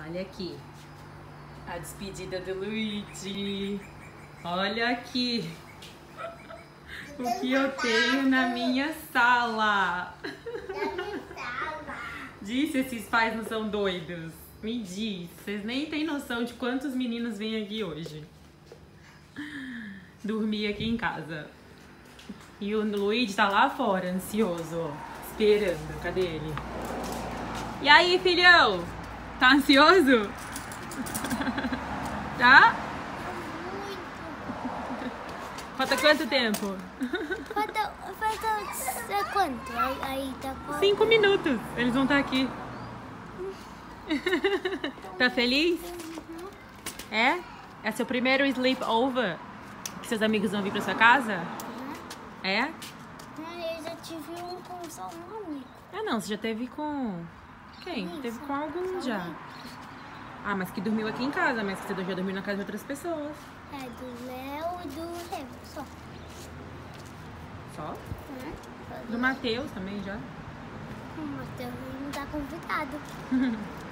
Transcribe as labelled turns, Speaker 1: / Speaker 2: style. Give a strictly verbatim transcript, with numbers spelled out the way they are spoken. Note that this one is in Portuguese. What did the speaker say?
Speaker 1: Olha aqui. A despedida do Luigi. Olha aqui. O que eu tenho na minha sala. Disse, esses pais não são doidos. Me diz. Vocês nem têm noção de quantos meninos vêm aqui hoje. Dormir aqui em casa. E o Luigi tá lá fora, ansioso, ó, esperando. Cadê ele? E aí, filhão? Tá ansioso? Tá? Falta quanto tempo?
Speaker 2: Falta, falta quanto? Aí, aí tá quanto?
Speaker 1: Cinco minutos. Eles vão estar aqui. Tá feliz? É? É seu primeiro sleepover? Que seus amigos vão vir pra sua casa?
Speaker 2: Uhum.
Speaker 1: É?
Speaker 2: Eu já tive um com só um amigo.
Speaker 1: Ah não, você já teve com... Quem?
Speaker 2: Isso,
Speaker 1: Teve com alguns
Speaker 2: só
Speaker 1: já.
Speaker 2: um.
Speaker 1: Ah, mas que dormiu aqui em casa, mas que você já dormiu na casa de outras pessoas.
Speaker 2: É, do Léo e do Léo, só.
Speaker 1: Só?
Speaker 2: Uhum.
Speaker 1: Do Matheus também já.
Speaker 2: O Matheus não tá convidado.